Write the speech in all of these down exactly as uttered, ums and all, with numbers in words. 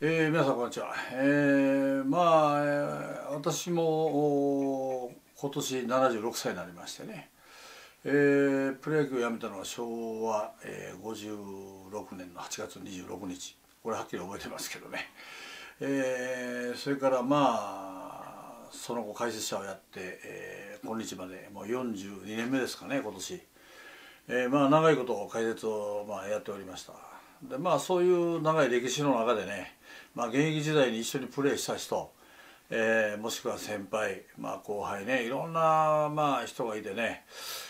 えー、皆さんこんにちは。えー、まあ、えー私もお今年ななじゅうろくさいになりましてね、えープロ野球をやめたのは昭和、えーごじゅうろくねんのはちがつにじゅうろくにち、これはっきり覚えてますけどね、えーそれからまあその後解説者をやって、えー今日までもうよんじゅうにねんめですかね、今年。えーまあ長いこと解説をまあやっておりました。でまあそういう長い歴史の中でね、まあ、現役時代に一緒にプレーした人、えーもしくは先輩、まあ、後輩ね、いろんなまあ人がいてね、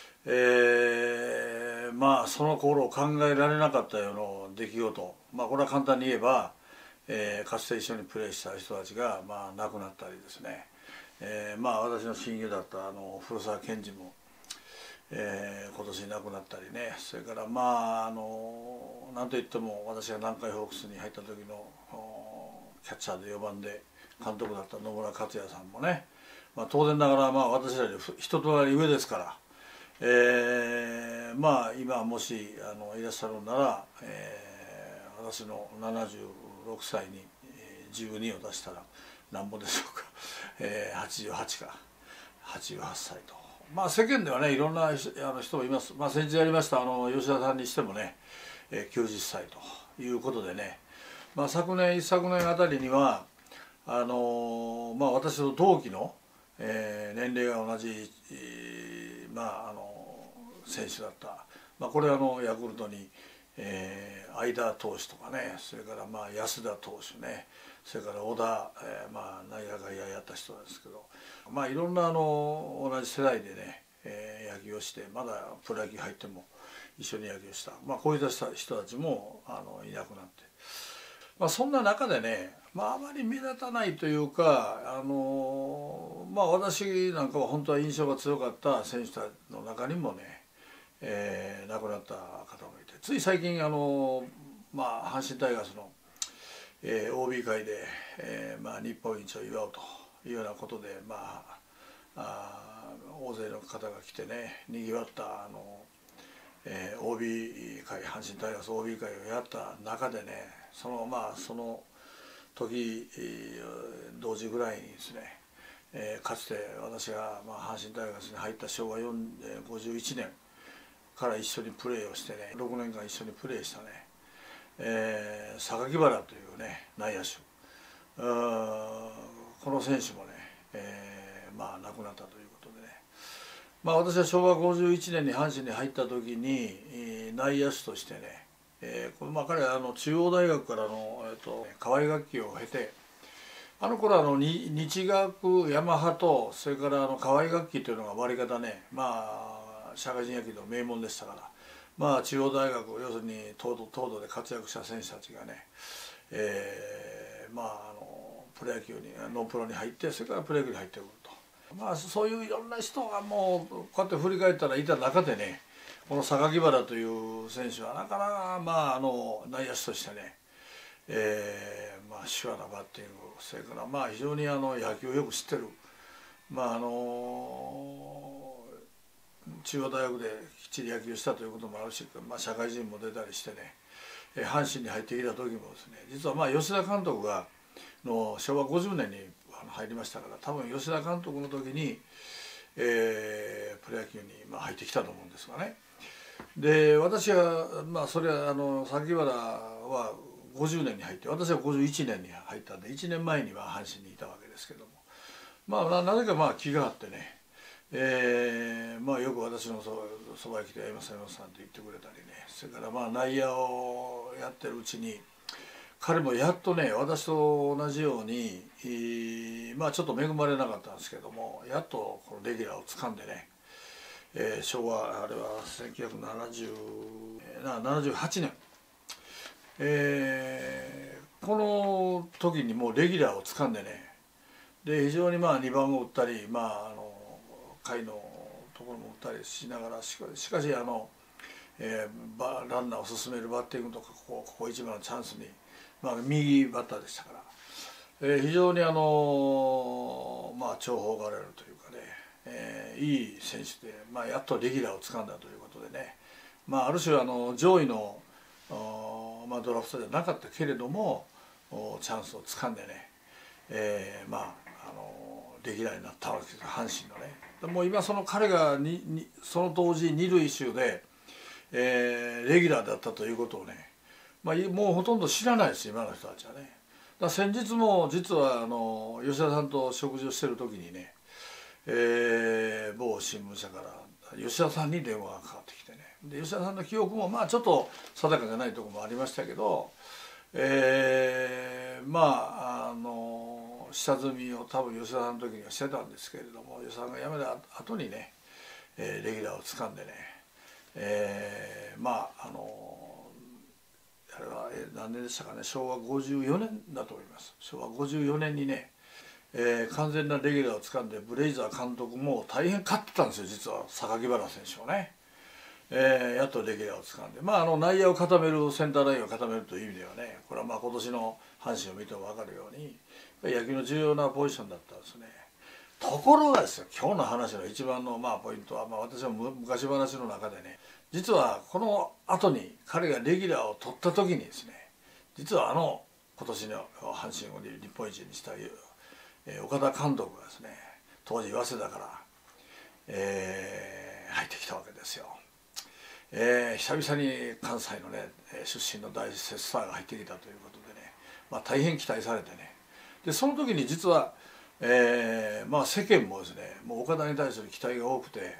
えーまあその頃考えられなかったような出来事、まあこれは簡単に言えば、えーかつて一緒にプレーした人たちがまあ亡くなったりですね、えーまあ私の親友だったあの古澤健二もえー今年亡くなったりね、それからまああのなんといっても私が南海ホークスに入った時のキャッチャーでよばんで監督だった野村克也さんもね、まあ、当然ながらまあ私らより一通り上ですから、えーまあ今もしあのいらっしゃるなら、えー私のななじゅうろくさいにじゅうにを出したらなんぼでしょうか、えー、はちじゅうはちかはちじゅうはっさいと。まあ世間ではねいろんなあの人もいます。まあ先日やりましたあの吉田さんにしてもね、えー、きゅうじゅっさいということでね、まあ、昨年一昨年あたりにはあのーまあ私と同期の、えー年齢が同じ、えーまああの選手だった、まあ、これはあのヤクルトに、えー、相田投手とかね、それからまあ安田投手ね、それから小田、えー、まあ内野外野やった人なんですけど、まあいろんなあの同じ世代でね、えー野球をして、まだプロ野球入っても一緒に野球した、まあ、こういった人たちもあのいなくなって、まあ、そんな中でね、まあ、あまり目立たないというか、あのまあ私なんかは本当は印象が強かった選手たちの中にもね、えー亡くなった方もいて、つい最近あの、まあ、阪神タイガースの、えー オービー 会で、えーまあ、日本一を祝うというようなことで、まあ、あ大勢の方が来てねにぎわったあの、えー オービー 会、阪神タイガース オービー 会をやった中でね、そのまあその時、えー同時ぐらいにですね、えーかつて私が、まあ、阪神タイガースに入った昭和ごじゅういちねんから一緒にプレーをしてね、ろくねんかん一緒にプレーしたね、えー榊原というね内野手、うーこの選手もね、えーまあ亡くなったということでね、まあ私は昭和ごじゅういちねんに阪神に入った時に、えー内野手としてね、えーこれまあ彼はあの中央大学からの、えー、と河合学期を経て、あの頃あのに日学ヤマハとそれからあの河合学期というのが割り方ね、まあ社会人野球の名門でしたから、まあ中央大学要するに東土東土で活躍した選手たちがね、えーまああのプロ野球にノンプロに入って、それからプロ野球に入ってくると。まあそういういろんな人がもうこうやって振り返ったらいた中でね、この榊原という選手はなかなかまああの内野手としてね、えーまあ手話なバッティング、それからまあ非常にあの野球をよく知ってる、まああの中央大学できっちり野球したということもあるし、まあ、社会人も出たりしてね、えー阪神に入ってきた時もですね、実はまあ吉田監督がの昭和ごじゅうねんに入りましたから、多分吉田監督の時に、えープロ野球にまあ入ってきたと思うんですがね。で私はまあそれはあの榊原はごじゅうねんに入って、私はごじゅういちねんに入ったんでいちねんまえには阪神にいたわけですけども、まあなぜかまあ気があってね、えーまあよく私のそそばへ来て「山下山下さん」って言ってくれたりね、それからまあ内野をやってるうちに彼もやっとね私と同じように、えーまあちょっと恵まれなかったんですけども、やっとこのレギュラーを掴んでね、えー昭和あれはせんきゅうひゃくななじゅうななじゅうはちねん、えーこの時にもうレギュラーを掴んでね、で非常にまあにばんを打ったり、まああの下位のところも打ったりしながら、しかしかしあの、えーバランナーを進めるバッティングとか、ここここ一番のチャンスに、まあ、右バッターでしたから、えー非常にあのまあ重宝がられるというかね、えーいい選手で、まあ、やっとレギュラーを掴んだということでね、まあ、ある種あの上位の、あーまあ、ドラフトじゃなかったけれども、 チャンスをつかんでね、えー、まああのレギュラーになったわけです、阪神のね。もう今その彼がににその当時二塁手で、えー、レギュラーだったということをね、まあ、もうほとんど知らないです今の人たちはね。だから先日も実はあの吉田さんと食事をしてる時にね、えー、某新聞社から吉田さんに電話がかかってきてね、で吉田さんの記憶もまあちょっと定かじゃないところもありましたけど、えー、まああの下積みを多分吉田さんの時にはしてたんですけれども、吉田さんが辞めた後にね、えー、レギュラーをつかんでね、えー、まああのあれは何年でしたかね、しょうわごじゅうよねんだと思います。しょうわごじゅうよねんにね、えー、完全なレギュラーをつかんで、ブレイザー監督も大変勝ってたんですよ実は、榊原選手をね、えー、やっとレギュラーをつかんで、まああの内野を固める、センターラインを固めるという意味ではね、これはまあ今年の阪神を見ても分かるように野球の重要なポジションだったんですね。ところがですよ、今日の話の一番のまあポイントは、まあ、私は昔話の中でね、実はこの後に彼がレギュラーを取った時にですね、実はあの今年の阪神を日本一にした岡田監督がですね、当時早稲田から、えー、入ってきたわけですよ。えー、久々に関西のね出身の大スターが入ってきたということでね、まあ、大変期待されてね、でその時に実は、えーまあ、世間もですね、もう岡田に対する期待が多くて、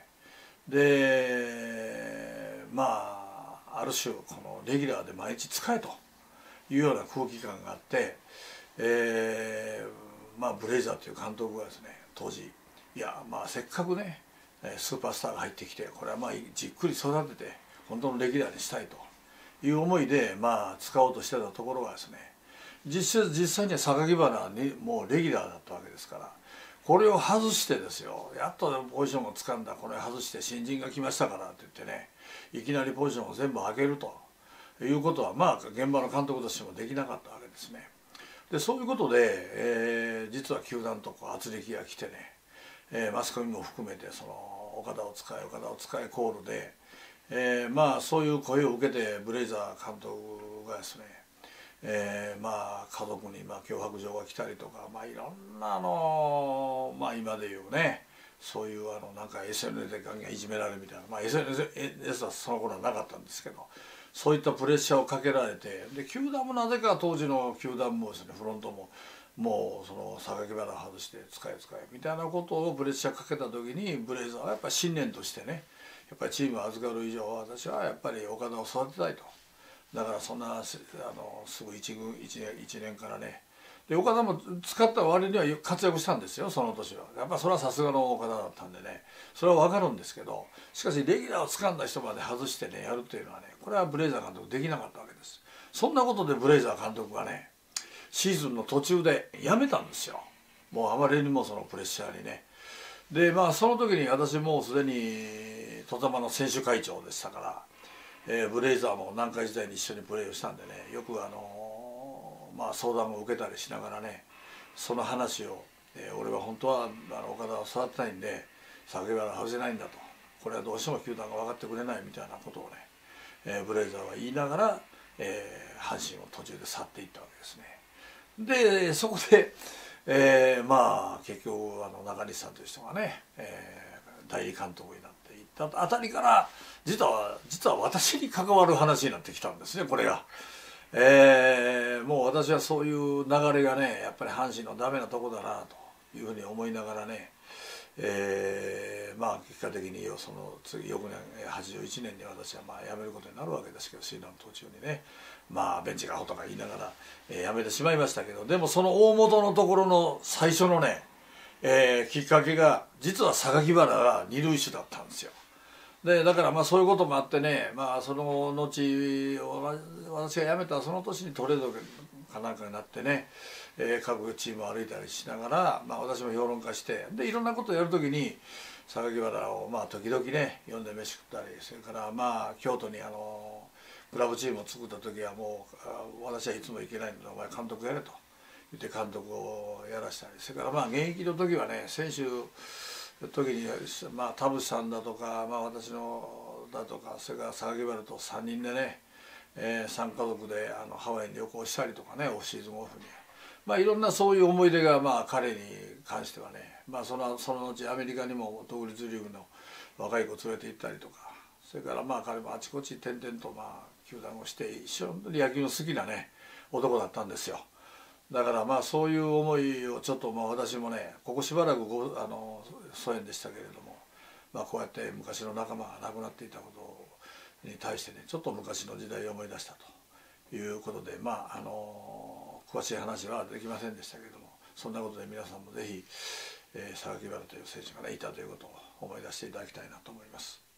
でまあある種このレギュラーで毎日使えというような空気感があって、えーまあ、ブレイザーという監督がですね当時、いやまあせっかくねスーパースターが入ってきて、これはまあじっくり育てて本当のレギュラーにしたいという思いでまあ使おうとしてたところがですね、実際実際には榊原にもうレギュラーだったわけですから、これを外してですよ、やっとポジションをつかんだ、これ外して新人が来ましたからって言ってね、いきなりポジションを全部上げるということはまあ現場の監督としてもできなかったわけですね。でそういうことで、えー、実は球団とこう圧力が来てね、えー、マスコミも含めてその岡田を使え岡田を使えコールで、えー、まあそういう声を受けてブレイザー監督がですね、えー、まあ家族にまあ脅迫状が来たりとか、まあいろんなあのまあ今でいうね、そういうあのなんか エスエヌエス でガンガンいじめられるみたいな、まあ エスエヌエス はその頃はなかったんですけど、そういったプレッシャーをかけられて、で球団もなぜか当時の球団もですね、フロントももうその榊原を外して使え使えみたいなことをプレッシャーかけた時に、ブレイザーはやっぱり信念としてね、やっぱりチームを預かる以上私はやっぱり岡田を育てたいと。だからそんなあのすぐ一軍一年一年からね、で岡田も使った割には活躍したんですよその年は。やっぱそれはさすがの岡田だったんでね、それは分かるんですけど、しかしレギュラーを掴んだ人まで外してねやるっていうのはね、これはブレイザー監督できなかったわけです。そんなことでブレイザー監督がねシーズンの途中で辞めたんですよ。もうあまりにもそのプレッシャーにね。でまあその時に私もうすでに戸様の選手会長でしたから、えー、ブレイザーも南海時代に一緒にプレーをしたんでね、よくあのー、まあ相談を受けたりしながらね、その話を、えー、俺は本当はあの岡田を育てたいんで榊原は外せないんだと、これはどうしても球団が分かってくれないみたいなことをね、えー、ブレイザーは言いながら、えー、阪神を途中で去っていったわけですね。でそこで、えー、まあ結局あの中西さんという人がね、えー、代理監督になっていったあたりから、実は実は私に関わる話になってきたんですねこれが。えー、もう私はそういう流れがねやっぱり阪神のダメなとこだなというふうに思いながらね、えー、まあ結果的にその次翌年はちじゅういちねんに私はまあ辞めることになるわけですけど、シーズンの途中にね、まあベンチがアホとか言いながら、えー、辞めてしまいましたけど、でもその大元のところの最初のね、えー、きっかけが実は榊原が二塁手だったんですよ。でだからまあそういうこともあってね、まあその後私が辞めたその年にトレードかなんかになってね、えー、各チームを歩いたりしながら、まあ、私も評論家して、でいろんなことをやるときに榊原をまあ時々ね呼んで飯食ったり、それからまあ京都にあのクラブチームを作った時はもう私はいつも行けないのでお前監督やれと言って監督をやらしたり、それからまあ現役の時はね選手の時にまあ田淵さんだとか、まあ、私のだとか、それから榊原とさんにんでね、 えー、さん家族であのハワイに旅行したりとかね、オフシーズンオフに、まあ、いろんなそういう思い出がまあ彼に関してはね、まあ、そのその後アメリカにも独立リーグの若い子連れて行ったりとか、それからまあ彼もあちこち転々とまあ球団をして一緒に野球の好きなね男だったんですよ。だからまあそういう思いをちょっとまあ私もね、ここしばらくごあの疎遠でしたけれども、まあ、こうやって昔の仲間が亡くなっていたことに対してね、ちょっと昔の時代を思い出したということで、まああの詳しい話はできませんでしたけれども、そんなことで皆さんもぜひ、えー、榊原という選手がねいたということを思い出していただきたいなと思います。